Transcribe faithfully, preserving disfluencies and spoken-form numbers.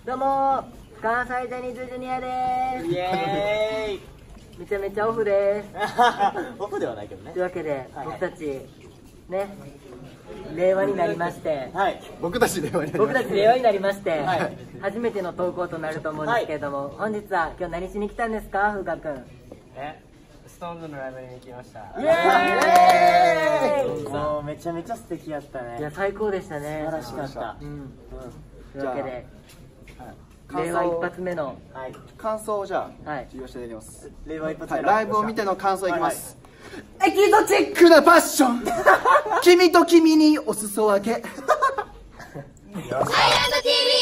どうも関西ジャニーズジュニアです。 イエーイ。 めちゃめちゃオフです。 オフではないけどね。 というわけで、はい、僕たちね令和になりまして、 はい、僕たち令和になりまして、 僕たち令和になりまして、 はい、 初めての投稿となると思うんですけれども、はい、本日は今日何しに来たんですか、風花くん。 え、ストーンズのライブに来ました。 イエーイ。 もうめちゃめちゃ素敵やったね。 いや最高でしたね。 素晴らしかった。うん。うん、 というわけで。令和一発目の感想をじゃあ言わせていただきます。 令和一発目ライブを見ての感想いきます。エキゾチックなパッション、君と君にお裾分け。アイランド ティーブイ